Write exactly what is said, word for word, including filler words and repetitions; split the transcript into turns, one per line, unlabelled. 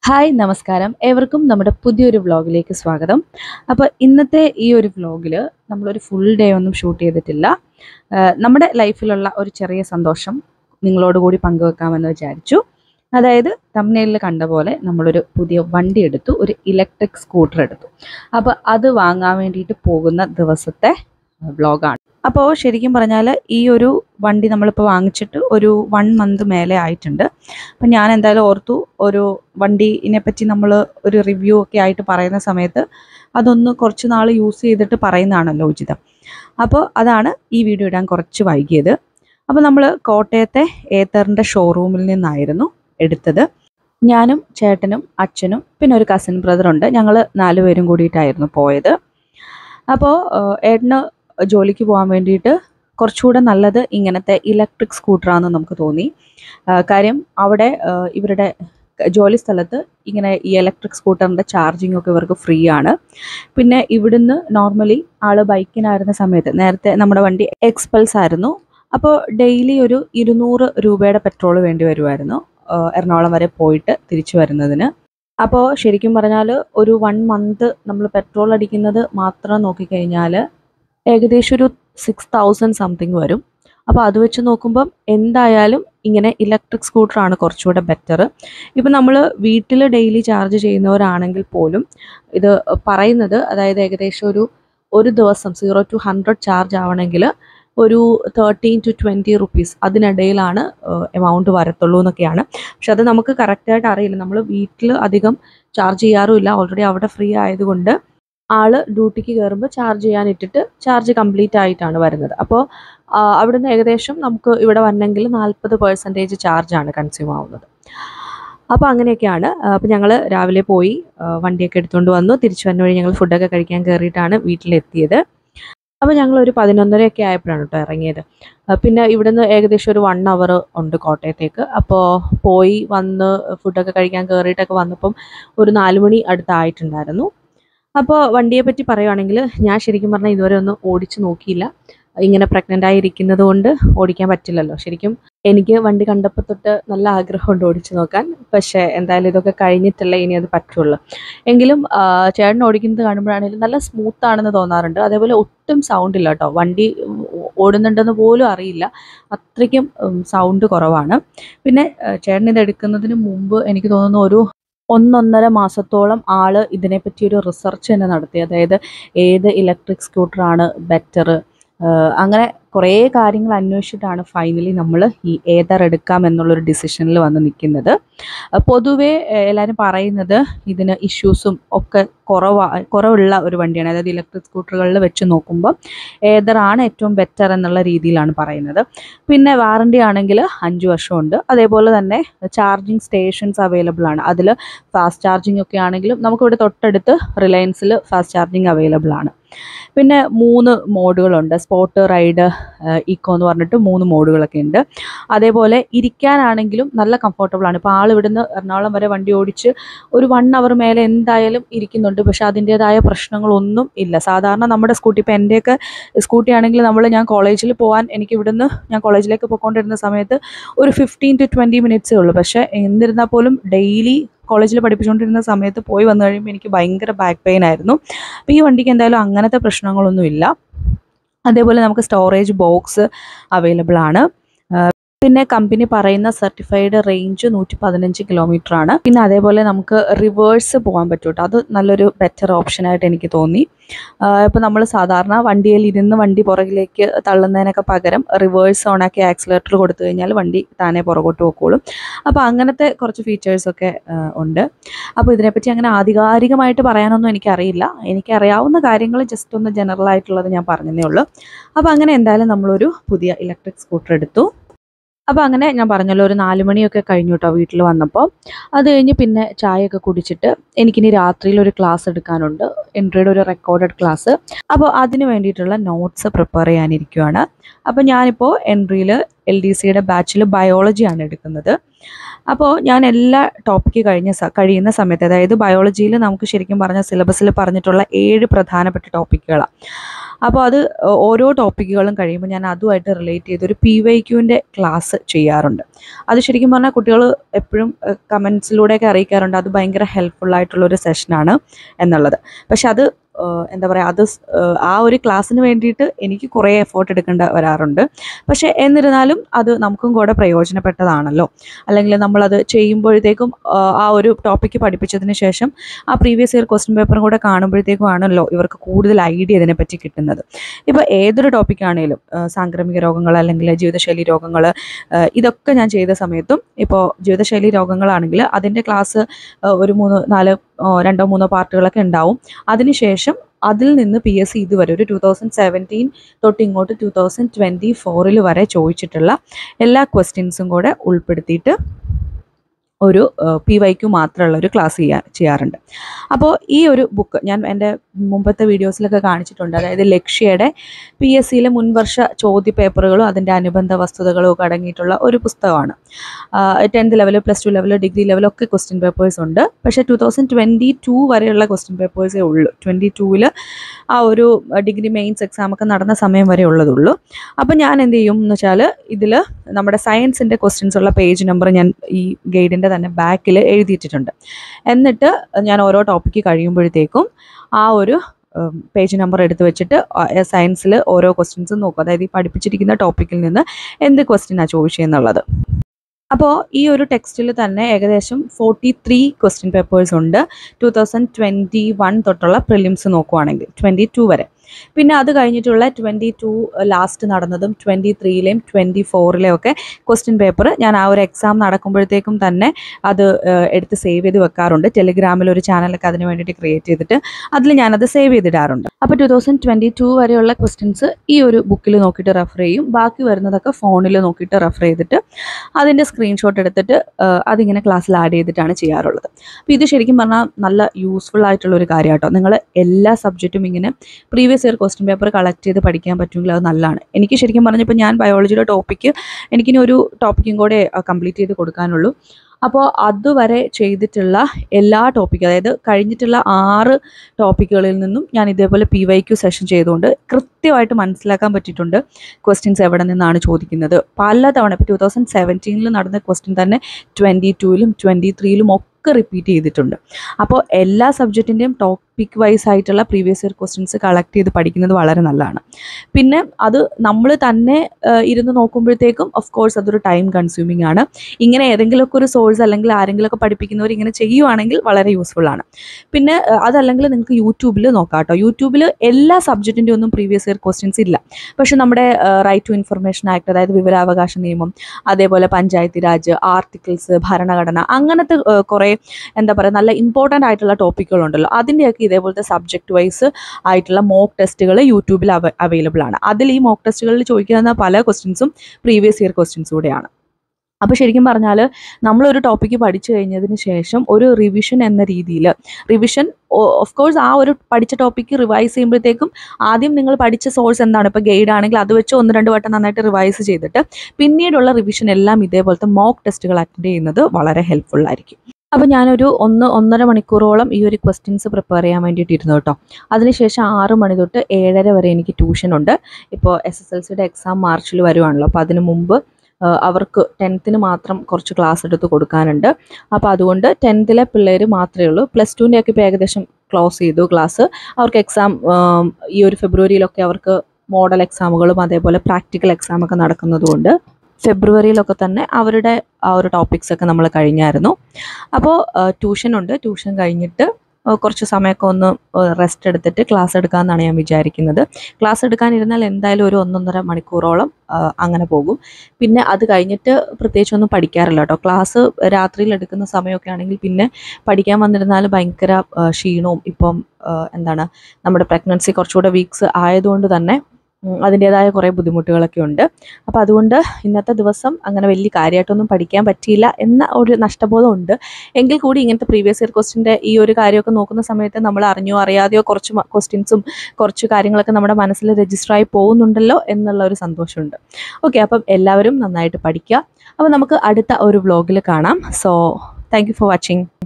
Hi നമസ്കാരം ഏവർക്കും നമ്മുടെ പുതിയൊരു വ്ളോഗിലേക്ക് സ്വാഗതം. അപ്പോൾ ഇന്നത്തെ ഈ ഒരു വ്ളോഗിൽ നമ്മളൊരു ഫുൾ ഡേ ഒന്നും ഷൂട്ട് ചെയ്തിട്ടില്ല. ആഹ് നമ്മുടെ ലൈഫിലുള്ള ഒരു ചെറിയ സന്തോഷം നിങ്ങളോട് കൂടി പങ്കുവെക്കാമെന്ന് വിചാരിച്ചു. അതായത് തംബ്നെയിലിൽ കണ്ട പോലെ നമ്മളൊരു പുതിയ വണ്ടി എടുത്തു, ഒരു ഇലക്ട്രിക് സ്കൂട്ടർ എടുത്തു. അപ്പോൾ അത് വാങ്ങാൻ വേണ്ടിയിട്ട് പോകുന്ന ദിവസത്തെ വ്ളോഗാണ്. അപ്പോൾ ശരിക്കും പറഞ്ഞാൽ ഈ ഒരു വണ്ടി നമ്മളിപ്പോൾ വാങ്ങിച്ചിട്ട് ഒരു വൺ മന്ത് മേലെ ആയിട്ടുണ്ട്. അപ്പം ഞാൻ എന്തായാലും ഓർത്തു ഒരു വണ്ടീനെ പറ്റി നമ്മൾ ഒരു റിവ്യൂ ഒക്കെ ആയിട്ട് പറയുന്ന സമയത്ത് അതൊന്ന് കുറച്ച് നാൾ യൂസ് ചെയ്തിട്ട് പറയുന്നതാണല്ലോ ഉചിതം. അപ്പോൾ അതാണ് ഈ വീഡിയോ ഇടാൻ കുറച്ച് വൈകിയത്. അപ്പോൾ നമ്മൾ കോട്ടയത്തെ ഏത്തറിൻ്റെ ഷോറൂമിൽ നിന്നായിരുന്നു എടുത്തത്. ഞാനും ചേട്ടനും അച്ഛനും പിന്നെ ഒരു കസിൻ ബ്രദറുണ്ട്. ഞങ്ങൾ നാലുപേരും കൂടിയിട്ടായിരുന്നു പോയത്. അപ്പോൾ ഏട്ടന് ജോലിക്ക് പോകാൻ വേണ്ടിയിട്ട് കുറച്ചുകൂടെ നല്ലത് ഇങ്ങനത്തെ ഇലക്ട്രിക് സ്കൂട്ടറാണെന്ന് നമുക്ക് തോന്നി. കാര്യം അവിടെ ഇവരുടെ ജോലി സ്ഥലത്ത് ഇങ്ങനെ ഈ ഇലക്ട്രിക് സ്കൂട്ടറിൻ്റെ ചാർജിങ് ഒക്കെ ഇവർക്ക് ഫ്രീ ആണ്. പിന്നെ ഇവിടുന്ന് നോർമലി ആൾ ബൈക്കിനായിരുന്ന സമയത്ത് നേരത്തെ നമ്മുടെ വണ്ടി എക്സ്പൾസ് ആയിരുന്നു. അപ്പോൾ ഡെയിലി ഒരു ഇരുന്നൂറ് രൂപയുടെ പെട്രോൾ വേണ്ടി വരുമായിരുന്നു എറണാകുളം വരെ പോയിട്ട് തിരിച്ചു വരുന്നതിന്. അപ്പോൾ ശരിക്കും പറഞ്ഞാൽ ഒരു വൺ മന്ത് നമ്മൾ പെട്രോൾ അടിക്കുന്നത് മാത്രം നോക്കിക്കഴിഞ്ഞാൽ ഏകദേശം ഒരു സിക്സ് തൗസൻഡ് സംതിങ് വരും. അപ്പോൾ അത് വെച്ച് നോക്കുമ്പം എന്തായാലും ഇങ്ങനെ ഇലക്ട്രിക് സ്കൂട്ടറാണ് കുറച്ചുകൂടെ ബെറ്റർ. ഇപ്പം നമ്മൾ വീട്ടിൽ ഡെയിലി ചാർജ് ചെയ്യുന്നവരാണെങ്കിൽ പോലും ഇത് പറയുന്നത്, അതായത് ഏകദേശം ഒരു ഒരു ദിവസം സീറോ ടു ഹൺഡ്രഡ് ചാർജ് ആവണമെങ്കിൽ ഒരു തേർട്ടീൻ ടു ട്വൻറ്റി റുപ്പീസ് അതിനിടയിലാണ് എമൗണ്ട് വരത്തുള്ളൂ എന്നൊക്കെയാണ്. പക്ഷെ അത് നമുക്ക് കറക്റ്റായിട്ട് അറിയില്ല. നമ്മൾ വീട്ടിൽ അധികം ചാർജ് ചെയ്യാറുമില്ല. ഓൾറെഡി അവിടെ ഫ്രീ ആയതുകൊണ്ട് ആൾ ഡ്യൂട്ടിക്ക് കയറുമ്പോൾ ചാർജ് ചെയ്യാൻ ഇട്ടിട്ട് ചാർജ് കംപ്ലീറ്റ് ആയിട്ടാണ് വരുന്നത്. അപ്പോൾ അവിടുന്ന് ഏകദേശം നമുക്ക് ഇവിടെ വരണമെങ്കിൽ നാൽപ്പത് പെർസെൻറ്റേജ് ചാർജാണ് കൺസ്യൂം ആവുന്നത്. അപ്പോൾ അങ്ങനെയൊക്കെയാണ്. അപ്പോൾ ഞങ്ങൾ രാവിലെ പോയി വണ്ടിയൊക്കെ എടുത്തുകൊണ്ട് വന്നു. തിരിച്ചു വന്ന വഴി ഞങ്ങൾ ഫുഡൊക്കെ കഴിക്കാൻ കയറിയിട്ടാണ് വീട്ടിലെത്തിയത്. അപ്പോൾ ഞങ്ങളൊരു പതിനൊന്നരയൊക്കെ ആയപ്പോഴാണ് കേട്ടോ ഇറങ്ങിയത്. പിന്നെ ഇവിടുന്ന് ഏകദേശം ഒരു വൺ അവർ ഉണ്ട് കോട്ടയത്തേക്ക്. അപ്പോൾ പോയി വന്ന് ഫുഡൊക്കെ കഴിക്കാൻ കയറിയിട്ടൊക്കെ വന്നപ്പം ഒരു നാല് മണി അടുത്തായിട്ടുണ്ടായിരുന്നു. അപ്പോൾ വണ്ടിയെ പറ്റി പറയുവാണെങ്കിൽ ഞാൻ ശരിക്കും പറഞ്ഞാൽ ഇതുവരെ ഒന്നും ഓടിച്ച് നോക്കിയില്ല. ഇങ്ങനെ പ്രഗ്നൻ്റ് ആയിരിക്കുന്നത് കൊണ്ട് ഓടിക്കാൻ പറ്റില്ലല്ലോ. ശരിക്കും എനിക്ക് വണ്ടി കണ്ടപ്പോൾ തൊട്ട് നല്ല ആഗ്രഹമുണ്ട് ഓടിച്ച് നോക്കാൻ. പക്ഷേ എന്തായാലും ഇതൊക്കെ കഴിഞ്ഞിട്ടല്ലേ ഇനി അത് പറ്റുള്ളൂ. എങ്കിലും ചേട്ടൻ ഓടിക്കുന്നത് കാണുമ്പോഴാണെങ്കിലും നല്ല സ്മൂത്താണെന്ന് തോന്നാറുണ്ട്. അതേപോലെ ഒട്ടും സൗണ്ട് ഇല്ല കേട്ടോ. വണ്ടി ഓടുന്നുണ്ടെന്ന് പോലും അറിയില്ല, അത്രയ്ക്കും സൗണ്ട് കുറവാണ്. പിന്നെ ചേട്ടൻ ഇത് എടുക്കുന്നതിന് മുമ്പ് എനിക്ക് തോന്നുന്നു ഒരു ഒന്നൊന്നര മാസത്തോളം ആൾ ഇതിനെപ്പറ്റി ഒരു റിസർച്ച് തന്നെ നടത്തി. അതായത് ഏത് ഇലക്ട്രിക് സ്കൂട്ടറാണ് ബെറ്റർ, അങ്ങനെ കുറേ കാര്യങ്ങൾ അന്വേഷിച്ചിട്ടാണ് ഫൈനലി നമ്മൾ ഈ ഏതർ എടുക്കാം എന്നുള്ളൊരു ഡിസിഷനിൽ വന്ന് നിൽക്കുന്നത്. പൊതുവേ എല്ലാവരും പറയുന്നത് ഇതിന് ഇഷ്യൂസും ഒക്കെ കുറവാ കുറവുള്ള ഒരു വണ്ടിയാണ്. അതായത് ഇലക്ട്രിക് സ്കൂട്ടറുകളിൽ വെച്ച് നോക്കുമ്പോൾ ഏതറാണ് ഏറ്റവും ബെറ്റർ എന്നുള്ള രീതിയിലാണ് പറയുന്നത്. പിന്നെ വാറണ്ടി ആണെങ്കിൽ അഞ്ച് വർഷമുണ്ട്. അതേപോലെ തന്നെ ചാർജിങ് സ്റ്റേഷൻസ് അവൈലബിൾ ആണ്. അതിൽ ഫാസ്റ്റ് ചാർജിങ് ഒക്കെ ആണെങ്കിലും നമുക്കിവിടെ തൊട്ടടുത്ത് റിലയൻസിൽ ഫാസ്റ്റ് ചാർജിങ് അവൈലബിൾ ആണ്. പിന്നെ മൂന്ന് മോഡുകളുണ്ട്. സ്പോർട്ട്, റൈഡ്, ഇക്കോ എന്ന് പറഞ്ഞിട്ട് മൂന്ന് മോഡുകളൊക്കെ ഉണ്ട്. അതേപോലെ ഇരിക്കാനാണെങ്കിലും നല്ല കംഫർട്ടബിളാണ്. ഇപ്പോൾ ആൾ ഇവിടുന്ന് എറണാകുളം വരെ വണ്ടി ഓടിച്ച് ഒരു വൺ അവർ മേലെ എന്തായാലും ഇരിക്കുന്നുണ്ട്. പക്ഷേ അതിൻ്റേതായ പ്രശ്നങ്ങളൊന്നും ഇല്ല. സാധാരണ നമ്മുടെ സ്കൂട്ടി, ഇപ്പോൾ എൻ്റെയൊക്കെ സ്കൂട്ടി ആണെങ്കിൽ നമ്മൾ ഞാൻ കോളേജിൽ പോകാൻ എനിക്ക് ഇവിടുന്ന് ഞാൻ കോളേജിലേക്ക് പോയിക്കൊണ്ടിരുന്ന സമയത്ത് ഒരു ഫിഫ്റ്റീൻ ടു ട്വൻറ്റി മിനിറ്റ്സേ ഉള്ളൂ. പക്ഷേ എന്നിരുന്നാൽ പോലും ഡെയിലി കോളേജിൽ പഠിപ്പിച്ചുകൊണ്ടിരുന്ന സമയത്ത് പോയി വന്നു കഴിയുമ്പോൾ എനിക്ക് ഭയങ്കര ബാക്ക് പെയിൻ ആയിരുന്നു. അപ്പോൾ ഈ വണ്ടിക്ക് എന്തായാലും അങ്ങനത്തെ പ്രശ്നങ്ങളൊന്നുമില്ല. അതേപോലെ നമുക്ക് സ്റ്റോറേജ് ബോക്സ് അവൈലബിൾ ആണ്. പിന്നെ കമ്പനി പറയുന്ന സർട്ടിഫൈഡ് റേഞ്ച് നൂറ്റി പതിനഞ്ച് കിലോമീറ്റർ ആണ്. പിന്നെ അതേപോലെ നമുക്ക് റിവേഴ്സ് പോകാൻ പറ്റും കേട്ടോ. അത് നല്ലൊരു ബെറ്റർ ഓപ്ഷനായിട്ട് എനിക്ക് തോന്നി. ഇപ്പോൾ നമ്മൾ സാധാരണ വണ്ടിയിൽ ഇരുന്ന് വണ്ടി പുറകിലേക്ക് തള്ളുന്നതിനൊക്കെ പകരം റിവേഴ്സ് ഓണാക്കി ആക്സിലേറ്റർ കൊടുത്തു കഴിഞ്ഞാൽ വണ്ടി താനെ പുറകോട്ട് പോയിക്കോളും. അപ്പോൾ അങ്ങനത്തെ കുറച്ച് ഫീച്ചേഴ്സൊക്കെ ഉണ്ട്. അപ്പോൾ ഇതിനെപ്പറ്റി അങ്ങനെ ആധികാരികമായിട്ട് പറയാനൊന്നും എനിക്കറിയില്ല. എനിക്കറിയാവുന്ന കാര്യങ്ങൾ ജസ്റ്റ് ഒന്ന് ജനറൽ ആയിട്ടുള്ളത് ഞാൻ പറഞ്ഞതേ ഉള്ളൂ. അപ്പോൾ അങ്ങനെ എന്തായാലും നമ്മളൊരു പുതിയ ഇലക്ട്രിക് സ്കൂട്ടർ എടുത്തു. അപ്പോൾ അങ്ങനെ ഞാൻ പറഞ്ഞല്ലോ ഒരു നാല് മണിയൊക്കെ കഴിഞ്ഞു കേട്ടോ വീട്ടിൽ വന്നപ്പോൾ. അത് കഴിഞ്ഞ് പിന്നെ ചായയൊക്കെ കുടിച്ചിട്ട് എനിക്കിനി രാത്രിയിൽ ഒരു ക്ലാസ് എടുക്കാനുണ്ട്, എൻട്രിയുടെ ഒരു റെക്കോർഡഡ് ക്ലാസ്. അപ്പോൾ അതിന് വേണ്ടിയിട്ടുള്ള നോട്ട്സ് പ്രിപ്പയർ ചെയ്യാനിരിക്കുകയാണ്. അപ്പോൾ ഞാനിപ്പോൾ എൻട്രിയിൽ എൽ ഡി സിയുടെ ബാച്ചിൽ ബയോളജിയാണ് എടുക്കുന്നത്. അപ്പോൾ ഞാൻ എല്ലാ ടോപ്പിക്ക് കഴിഞ്ഞ സ കഴിയുന്ന സമയത്ത്, അതായത് ബയോളജിയിൽ നമുക്ക് ശരിക്കും പറഞ്ഞാൽ സിലബസിൽ പറഞ്ഞിട്ടുള്ള ഏഴ് പ്രധാനപ്പെട്ട ടോപ്പിക്കുകളാണ്. അപ്പോൾ അത് ഓരോ ടോപ്പിക്കുകളും കഴിയുമ്പോൾ ഞാൻ അതുമായിട്ട് റിലേറ്റ് ചെയ്തൊരു പി വൈ ക്യൂവിൻ്റെ ക്ലാസ് ചെയ്യാറുണ്ട്. അത് ശരിക്കും പറഞ്ഞാൽ കുട്ടികൾ എപ്പോഴും കമൻസിലൂടെയൊക്കെ അറിയിക്കാറുണ്ട് അത് ഭയങ്കര ഹെൽപ്ഫുള്ളായിട്ടുള്ളൊരു സെഷനാണ് എന്നുള്ളത്. പക്ഷെ അത് എന്താ പറയുക, അത് ആ ഒരു ക്ലാസ്സിന് വേണ്ടിയിട്ട് എനിക്ക് കുറേ എഫേർട്ട് എടുക്കേണ്ട വരാറുണ്ട്. പക്ഷേ എന്നിരുന്നാലും അത് നമുക്കും കൂടെ പ്രയോജനപ്പെട്ടതാണല്ലോ. അല്ലെങ്കിൽ നമ്മളത് ചെയ്യുമ്പോഴത്തേക്കും ആ ഒരു ടോപ്പിക്ക് പഠിപ്പിച്ചതിന് ശേഷം ആ പ്രീവിയസ് ഇയർ ക്വസ്റ്റ്യൻ പേപ്പറും കൂടെ കാണുമ്പോഴത്തേക്കും ആണല്ലോ ഇവർക്ക് കൂടുതൽ ഐഡിയ ഇതിനെപ്പറ്റി കിട്ടുന്നത്. ഇപ്പോൾ ഏതൊരു ടോപ്പിക്കാണേലും സാംക്രമിക രോഗങ്ങൾ അല്ലെങ്കിൽ ജീവിതശൈലി രോഗങ്ങൾ, ഇതൊക്കെ ഞാൻ ചെയ്ത സമയത്തും ഇപ്പോൾ ജീവിതശൈലി രോഗങ്ങളാണെങ്കിൽ അതിൻ്റെ ക്ലാസ് ഒരു മൂന്ന് നാല് രണ്ടോ മൂന്നോ പാർട്ടുകളൊക്കെ ഉണ്ടാവും. അതിനുശേഷം അതിൽ നിന്ന് പി എസ് സി ഇതുവരെ ഒരു ടു തൗസൻഡ് സെവൻറ്റീൻ തൊട്ട് ഇങ്ങോട്ട് ടു തൗസൻഡ് ട്വൻറ്റി ഫോറിൽ വരെ ചോദിച്ചിട്ടുള്ള എല്ലാ ക്വസ്റ്റ്യൻസും കൂടെ ഉൾപ്പെടുത്തിയിട്ട് ഒരു പി വൈക്ക് മാത്രമുള്ള ഒരു ക്ലാസ് ചെയ്യാൻ ചെയ്യാറുണ്ട്. അപ്പോൾ ഈ ഒരു ബുക്ക് ഞാൻ എൻ്റെ മുമ്പത്തെ വീഡിയോസിലൊക്കെ കാണിച്ചിട്ടുണ്ട്. അതായത് ലക്ഷ്യയുടെ പി എസ് സിയിലെ മുൻവർഷ ചോദ്യ പേപ്പറുകളും അതിൻ്റെ അനുബന്ധ വസ്തുതകളും ഒക്കെ അടങ്ങിയിട്ടുള്ള ഒരു പുസ്തകമാണ്. Tenth level, plus two level, degree ലെവലൊക്കെ ക്വസ്റ്റ്യൻ പേപ്പേഴ്സ് ഉണ്ട്. പക്ഷേ ടു തൗസൻഡ് ട്വൻറ്റി ടു വരെയുള്ള ക്വസ്റ്റ്യൻ പേപ്പേഴ്സേ ഉള്ളൂ. ട്വൻറ്റി ടൂവിൽ ആ ഒരു ഡിഗ്രി മെയിൻസ് എക്സാമൊക്കെ നടന്ന സമയം വരെ ഉള്ളതുള്ളൂ. അപ്പോൾ ഞാൻ എന്ത് ചെയ്യും എന്ന് വെച്ചാൽ ഇതിൽ നമ്മുടെ സയൻസിൻ്റെ ക്വസ്റ്റ്യൻസ് ഉള്ള പേജ് നമ്പർ ഞാൻ ഈ ഗൈഡിൻ്റെ തന്നെ ബാക്കിൽ എഴുതിയിട്ടിട്ടുണ്ട്. എന്നിട്ട് ഞാൻ ഓരോ ടോപ്പിക്ക് കഴിയുമ്പോഴത്തേക്കും ആ ഒരു പേജ് നമ്പർ എടുത്ത് വെച്ചിട്ട് സയൻസിൽ ഓരോ ക്വസ്റ്റ്യൻസും നോക്കും. അതായത് ഈ പഠിപ്പിച്ചിരിക്കുന്ന ടോപ്പിക്കിൽ നിന്ന് എന്ത് ക്വസ്റ്റ്യനാണ് ചോദിച്ചതെന്നുള്ളത്. അപ്പോൾ ഈ ഒരു ടെക്സ്റ്റിൽ തന്നെ ഏകദേശം ഫോർട്ടി ത്രീ ക്വസ്റ്റ്യൻ പേപ്പേഴ്സ് ഉണ്ട്. ടു തൗസൻഡ് ട്വൻറ്റി വൺ തൊട്ടുള്ള പ്രിലിംസ് നോക്കുവാണെങ്കിൽ ട്വൻറ്റി ടു വരെ. പിന്നെ അത് കഴിഞ്ഞിട്ടുള്ള ട്വൻറ്റി ടു ലാസ്റ്റ് നടന്നതും ട്വൻറ്റി ത്രീയിലെയും ട്വൻറ്റി ഫോറിലെയും ഒക്കെ ക്വസ്റ്റ്യൻ പേപ്പർ ഞാൻ ആ ഒരു എക്സാം നടക്കുമ്പോഴത്തേക്കും തന്നെ അത് എടുത്ത് സേവ് ചെയ്ത് വെക്കാറുണ്ട്. ടെലിഗ്രാമിൽ ഒരു ചാനലൊക്കെ അതിന് വേണ്ടിയിട്ട് ക്രിയേറ്റ് ചെയ്തിട്ട് അതിൽ ഞാനത് സേവ് ചെയ്തിടാറുണ്ട്. അപ്പോൾ ടു തൗസൻഡ് ട്വൻറ്റി ടു വരെയുള്ള ക്വസ്റ്റ്യൻസ് ഈ ഒരു ബുക്കിൽ നോക്കിയിട്ട് റെഫർ ചെയ്യും. ബാക്കി വരുന്നതൊക്കെ ഫോണിൽ നോക്കിയിട്ട് റെഫർ ചെയ്തിട്ട് അതിൻ്റെ സ്ക്രീൻഷോട്ട് എടുത്തിട്ട് അതിങ്ങനെ ക്ലാസ്സിൽ ആഡ് ചെയ്തിട്ടാണ് ചെയ്യാറുള്ളത്. അപ്പോൾ ഇത് ശരിക്കും പറഞ്ഞാൽ നല്ല യൂസ്ഫുൾ ആയിട്ടുള്ളൊരു കാര്യം കേട്ടോ. നിങ്ങൾ എല്ലാ സബ്ജക്റ്റും ഇങ്ങനെ previous year question paper collect ചെയ്ത് പഠിക്കാൻ പറ്റുമെങ്കിൽ അത് നല്ലതാണ്. എനിക്ക് ശരിക്കും പറഞ്ഞപ്പോൾ ഞാൻ ബയോളജിയുടെ ടോപ്പിക്ക് എനിക്കിനി ഒരു ടോപ്പിക്കും കൂടെ കംപ്ലീറ്റ് ചെയ്ത് കൊടുക്കാനുള്ളൂ. അപ്പോൾ അതുവരെ ചെയ്തിട്ടുള്ള എല്ലാ ടോപ്പിക്കും, അതായത് കഴിഞ്ഞിട്ടുള്ള ആറ് ടോപ്പിക്കുകളിൽ നിന്നും ഞാൻ ഇതേപോലെ പി വൈ ക്യു സെഷൻ ചെയ്തുകൊണ്ട് കൃത്യമായിട്ട് മനസ്സിലാക്കാൻ പറ്റിയിട്ടുണ്ട് ക്വസ്റ്റ്യൻസ് എവിടെ നിന്നാണ് ചോദിക്കുന്നത്. പലതവണ ഇപ്പോൾ ടു തൗസൻഡ് സെവൻറ്റീനിൽ നടന്ന ക്വസ്റ്റ്യൻ തന്നെ ട്വൻറ്റി ടൂവിലും ട്വൻറ്റി ത്രീയിലും ഒക്കെ റിപ്പീറ്റ് ചെയ്തിട്ടുണ്ട്. അപ്പോൾ എല്ലാ സബ്ജക്റ്റിൻ്റെയും ടോപ്പിക് വൈസ് ആയിട്ടുള്ള പ്രീവിയസ് ഇയർ ക്വസ്റ്റ്യൻസ് കളക്ട് ചെയ്ത് പഠിക്കുന്നത് വളരെ നല്ലതാണ്. പിന്നെ അത് നമ്മൾ തന്നെ ഇരുന്ന് നോക്കുമ്പോഴത്തേക്കും ഓഫ് കോഴ്സ് അതൊരു ടൈം കൺസ്യൂമിംഗ് ആണ്. ഇങ്ങനെ ഏതെങ്കിലുമൊക്കെ ഒരു സോഴ്സ് അല്ലെങ്കിൽ ആരെങ്കിലുമൊക്കെ പഠിപ്പിക്കുന്നവർ ഇങ്ങനെ ചെയ്യുവാണെങ്കിൽ വളരെ യൂസ്ഫുൾ ആണ്. പിന്നെ അതല്ലെങ്കിൽ നിങ്ങൾക്ക് യൂട്യൂബിൽ നോക്കാം കേട്ടോ. യൂട്യൂബിൽ എല്ലാ സബ്ജക്റ്റിൻ്റെ ഒന്നും പ്രീവിയസ് ഇയർ ക്വസ്റ്റ്യൻസ് ഇല്ല. പക്ഷെ നമ്മുടെ റൈറ്റ് ടു ഇൻഫർമേഷൻ ആക്ട്, അതായത് വിവരാവകാശ നിയമം, അതേപോലെ പഞ്ചായത്ത് രാജ്, ആർട്ടിക്കിൾസ്, ഭരണഘടന, അങ്ങനത്തെ കുറേ എന്താ പറയുക നല്ല ഇമ്പോർട്ടൻ്റ് ആയിട്ടുള്ള ടോപ്പിക്കുകളുണ്ടല്ലോ, അതിൻ്റെയൊക്കെ ഇതേപോലത്തെ സബ്ജക്റ്റ് വൈസ് ആയിട്ടുള്ള മോക്ക് ടെസ്റ്റുകൾ യൂട്യൂബിൽ അവ അവൈലബിൾ ആണ്. അതിൽ ഈ മോക്ക് ടെസ്റ്റുകളിൽ ചോദിക്കുന്ന പല ക്വസ്റ്റ്യൻസും പ്രീവിയസ് ഇയർ ക്വസ്റ്റ്യൻസ് കൂടെയാണ്. അപ്പോൾ ശരിക്കും പറഞ്ഞാൽ നമ്മളൊരു ടോപ്പിക്ക് പഠിച്ചു കഴിഞ്ഞതിന് ശേഷം ഒരു റിവിഷൻ എന്ന രീതിയിൽ, റിവിഷൻ ഓഫ് കോഴ്സ് ആ ഒരു പഠിച്ച ടോപ്പിക്ക് റിവൈസ് ചെയ്യുമ്പോഴത്തേക്കും ആദ്യം നിങ്ങൾ പഠിച്ച സോഴ്സ് എന്താണ്, ഇപ്പോൾ ഗൈഡ് ആണെങ്കിൽ അത് വെച്ച് ഒന്ന് രണ്ട് വട്ടം നന്നായിട്ട് റിവൈസ് ചെയ്തിട്ട് പിന്നീടുള്ള റിവിഷൻ എല്ലാം ഇതേപോലത്തെ മോക്ക് ടെസ്റ്റുകൾ അറ്റൻഡ് ചെയ്യുന്നത് വളരെ ഹെൽപ്ഫുൾ ആയിരിക്കും. അപ്പോൾ ഞാനൊരു ഒന്ന് ഒന്നര മണിക്കൂറോളം ഈ ഒരു ക്വസ്റ്റ്യൻസ് പ്രിപ്പയർ ചെയ്യാൻ വേണ്ടിയിട്ടിരുന്നു കേട്ടോ. അതിനുശേഷം ആറ് മണി തൊട്ട് ഏഴര വരെ എനിക്ക് ട്യൂഷനുണ്ട്. ഇപ്പോൾ എസ് എസ് എൽ സിയുടെ എക്സാം മാർച്ചിൽ വരുവാണല്ലോ, അപ്പോൾ അതിന് മുമ്പ് അവർക്ക് ടെൻത്തിന് മാത്രം കുറച്ച് ക്ലാസ് എടുത്ത് കൊടുക്കാനുണ്ട്. അപ്പോൾ അതുകൊണ്ട് ടെൻത്തിലെ പിള്ളേർ മാത്രമേ ഉള്ളൂ. പ്ലസ് ടുവിൻ്റെയൊക്കെ ഇപ്പോൾ ഏകദേശം ക്ലോസ് ചെയ്തു ക്ലാസ്. അവർക്ക് എക്സാം ഈ ഒരു ഫെബ്രുവരിയിലൊക്കെ അവർക്ക് മോഡൽ എക്സാമുകളും അതേപോലെ പ്രാക്ടിക്കൽ എക്സാമൊക്കെ നടക്കുന്നതുകൊണ്ട് ഫെബ്രുവരിയിലൊക്കെ തന്നെ അവരുടെ ആ ഒരു ടോപ്പിക്സൊക്കെ നമ്മൾ കഴിഞ്ഞായിരുന്നു. അപ്പോൾ ട്യൂഷനുണ്ട്. ട്യൂഷൻ കഴിഞ്ഞിട്ട് കുറച്ച് സമയമൊക്കെ ഒന്ന് റെസ്റ്റ് എടുത്തിട്ട് ക്ലാസ് എടുക്കാമെന്നാണ് ഞാൻ വിചാരിക്കുന്നത്. ക്ലാസ് എടുക്കാനിരുന്നാൽ എന്തായാലും ഒരു ഒന്നൊന്നര മണിക്കൂറോളം അങ്ങനെ പോകും. പിന്നെ അത് കഴിഞ്ഞിട്ട് പ്രത്യേകിച്ചൊന്നും പഠിക്കാറില്ല കേട്ടോ. ക്ലാസ് രാത്രിയിൽ എടുക്കുന്ന സമയമൊക്കെ ആണെങ്കിൽ പിന്നെ പഠിക്കാൻ വന്നിരുന്നാൽ ഭയങ്കര ക്ഷീണവും, ഇപ്പം എന്താണ് നമ്മുടെ പ്രഗ്നൻസി കുറച്ചുകൂടെ വീക്സ് ആയതുകൊണ്ട് തന്നെ അതിൻ്റേതായ കുറേ ബുദ്ധിമുട്ടുകളൊക്കെ ഉണ്ട്. അപ്പോൾ അതുകൊണ്ട് ഇന്നത്തെ ദിവസം അങ്ങനെ വലിയ കാര്യമായിട്ടൊന്നും പഠിക്കാൻ പറ്റിയില്ല എന്ന ഒരു നഷ്ടബോധം ഉണ്ട്. എങ്കിൽ കൂടി ഇങ്ങനത്തെ പ്രീവിയസ് ഇയർ ക്വസ്റ്റിൻ്റെ ഈ ഒരു കാര്യമൊക്കെ നോക്കുന്ന സമയത്ത് നമ്മൾ അറിഞ്ഞോ അറിയാതെയോ കുറച്ച് ക്വസ്റ്റ്യൻസും കുറച്ച് കാര്യങ്ങളൊക്കെ നമ്മുടെ മനസ്സിൽ രജിസ്റ്ററായി പോകുന്നുണ്ടല്ലോ എന്നുള്ള ഒരു സന്തോഷമുണ്ട്. ഓക്കെ, അപ്പം എല്ലാവരും നന്നായിട്ട് പഠിക്കുക. അപ്പോൾ നമുക്ക് അടുത്ത ഒരു വ്ലോഗിൽ കാണാം. So thank you for watching.